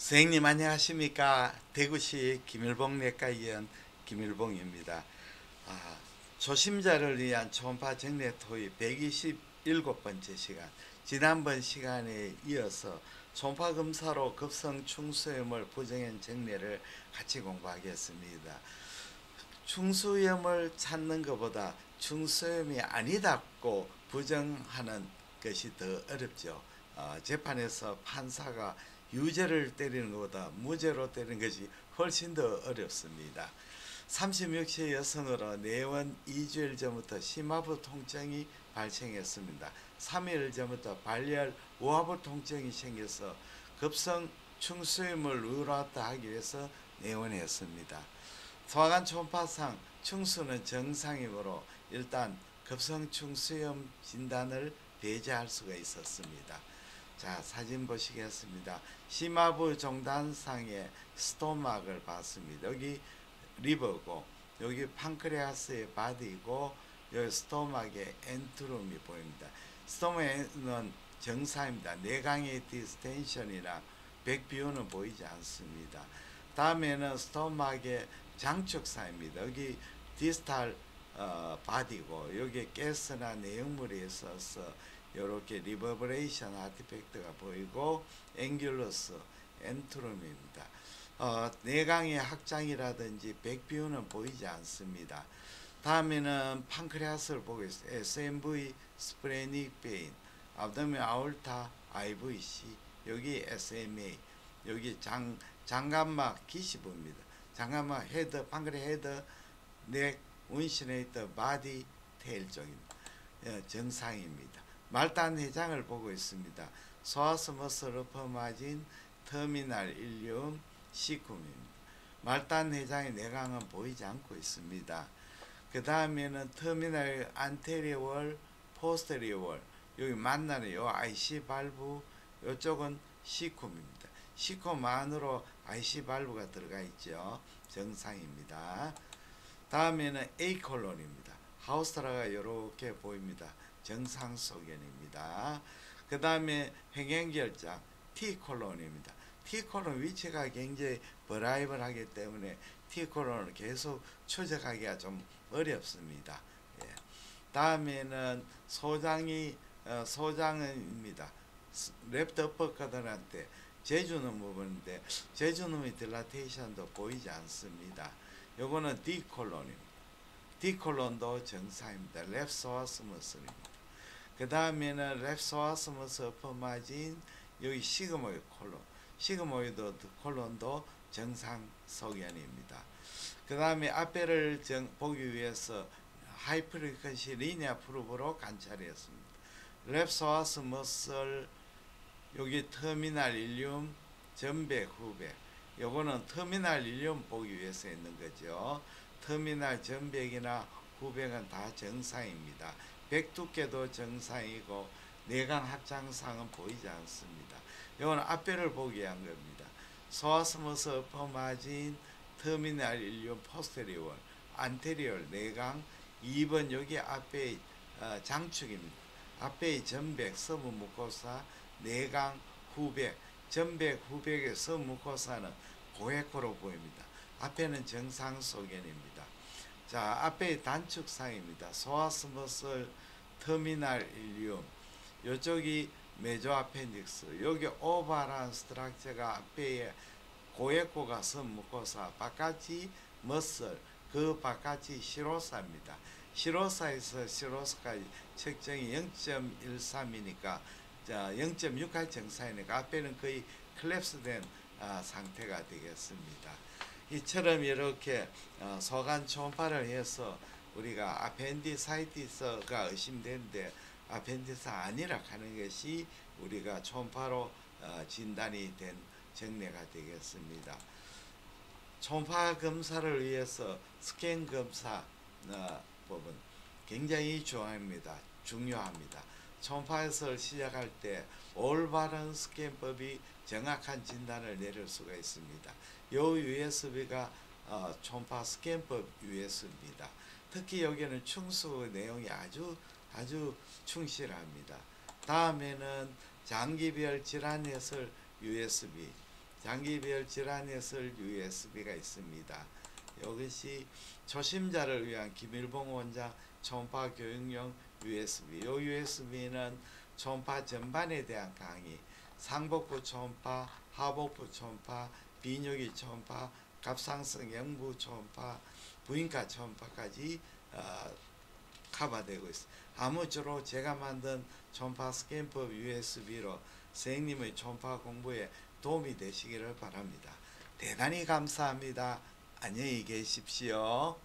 선생님 안녕하십니까? 대구시 김일봉 내과의원 김일봉입니다. 초심자를 위한 초음파 정례 토의 127번째 시간. 지난번 시간에 이어서 초음파 검사로 급성 충수염을 부정한 정례를 같이 공부하겠습니다. 충수염을 찾는 것보다 충수염이 아니다고 부정하는 것이 더 어렵죠. 재판에서 판사가 유죄를 때리는 것보다 무죄로 때리는 것이 훨씬 더 어렵습니다. 36세 여성으로 내원 2주일 전부터 심하부 통증이 발생했습니다. 3일 전부터 발열 우하부 통증이 생겨서 급성 충수염을 의뢰했다 하기 위해서 내원했습니다. 소아관 초음파상 충수는 정상이므로 일단 급성 충수염 진단을 배제할 수가 있었습니다. 자, 사진 보시겠습니다. 심하부 종단상의 스토막을 봤습니다. 여기 리버고 여기 판크레아스의 바디고 여기 스토막의 엔트룸이 보입니다. 스토막은 정상입니다. 내강의 디스텐션이나 백비유는 보이지 않습니다. 다음에는 스토막의 장축사입니다. 여기 디스탈 바디고 여기 가스나 내용물이 있어서 이렇게 리버브레이션 아티팩트가 보이고 앵귤러스 엔트룸입니다. 내강의 확장이라든지 백비유는 보이지 않습니다. 다음에는 판크레아스를 보고 있어요. SMV 스프레닉 베인, abdomen 아울타 IVC, 여기 SMA, 여기 장감막 기시부입니다. 장감막 헤드, 판크레 헤드, 넥, 운시네이터, 바디, 테일 쪽입니다. 정상입니다. 말단 해장을 보고 있습니다. 소아스머스르퍼마진 터미널 일륨 시쿰입니다. 말단 해장의 내강은 보이지 않고 있습니다. 그 다음에는 터미널 안테리어월, 포스테리어월 여기 만나는 요 IC 발부 요쪽은 시쿰입니다. 시쿰 안으로 IC 발부가 들어가 있죠. 정상입니다. 다음에는 A 콜론입니다. 하우스트라가 이렇게 보입니다. 정상 소견입니다. 그 다음에 행행결장 T 콜론입니다. T 콜론 위치가 굉장히 버라이벌하기 때문에 T 콜론을 계속 추적하기가 좀 어렵습니다. 예. 다음에는 소장입니다. 랩트 어퍼커드한테 제주는 부분인데 제주놈의 딜라테이션도 보이지 않습니다. 요거는 D 콜론입니다. D 콜론도 정상입니다. 랩소아스머스입니다. 그 다음에는 랩소아스머스 어퍼마진 여기 시그모이드 콜론, 시그모이드 콜론도 정상 소견입니다. 그 다음에 앞에를 보기 위해서 하이프리퀀시 리니아 프루브로 관찰했습니다. 랩소아스머스 여기 터미널 일륨 전백 후백 요거는 터미널 일륨 보기 위해서 있는 거죠. 터미널 전백이나 후백은 다 정상입니다. 백 두께도 정상이고 내강 확장상은 보이지 않습니다. 이건 앞배를 보기 위한 겁니다. 소아스머스 어퍼마진 터미널 일륨 포스테리얼 안테리얼 내강 2번 여기 앞에 장축입니다. 앞에 전백 서부 무코사 내강 후백 전백 후백의 서부 무코사는 고에코로 보입니다. 앞에는 정상 소견입니다. 자, 앞에 단축상입니다. 소아스머슬 터미널 일륨 요쪽이 메조 아펜딕스 여기 오발한 스트럭처가 앞에 고에코가 선무코사 바깥이 머슬 그 바깥이 시로사입니다. 시로사에서 시로사까지 측정이 0.13이니까 0.68 정상이니까 앞에는 거의 클랩스된 상태가 되겠습니다. 이처럼 이렇게 소관 초음파를 해서 우리가 아펜디사이티스가 의심되는데 아펜디사 아니라 하는 것이 우리가 초음파로 진단이 된 정례가 되겠습니다. 초음파 검사를 위해서 스캔 검사 법은 굉장히 중요합니다. 초음파에서 시작할 때 올바른 스캔법이 정확한 진단을 내릴 수가 있습니다. 이 USB가 초음파 스캔법 USB입니다. 특히 여기는 충수 내용이 아주 충실합니다. 다음에는 장기별 질환 해설 USB 장기별 질환 해설 USB가 있습니다. 이것이 초심자를 위한 김일봉 원장 초음파 교육용 USB. 이 USB는 초음파 전반에 대한 강의, 상복부 초음파, 하복부 초음파, 비뇨기 초음파, 갑상선 영부 초음파, 부인과 초음파까지 커버되고 있습니다. 아무쪼록 제가 만든 초음파 스캔법 USB로 선생님의 초음파 공부에 도움이 되시기를 바랍니다. 대단히 감사합니다. 안녕히 계십시오.